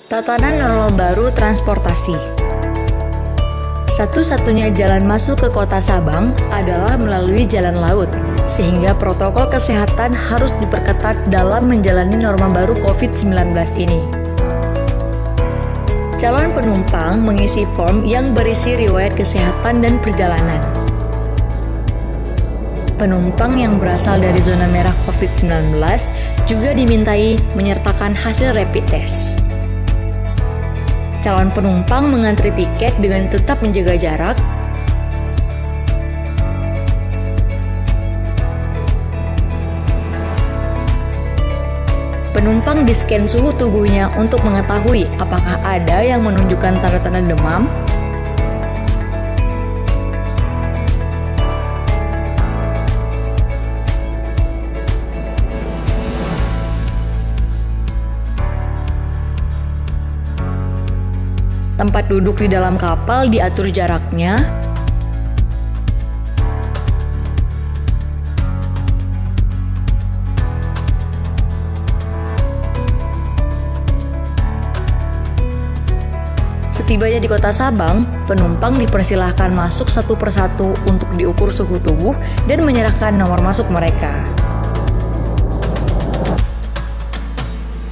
Tatanan normal baru transportasi. Satu-satunya jalan masuk ke kota Sabang adalah melalui jalan laut, sehingga protokol kesehatan harus diperketat dalam menjalani norma baru COVID-19 ini. Calon penumpang mengisi form yang berisi riwayat kesehatan dan perjalanan. Penumpang yang berasal dari zona merah COVID-19 juga dimintai menyertakan hasil rapid test. Calon penumpang mengantri tiket dengan tetap menjaga jarak. Penumpang di-scan suhu tubuhnya untuk mengetahui apakah ada yang menunjukkan tanda-tanda demam. Tempat duduk di dalam kapal diatur jaraknya. Setibanya di kota Sabang, penumpang dipersilahkan masuk satu persatu untuk diukur suhu tubuh dan menyerahkan nomor masuk mereka.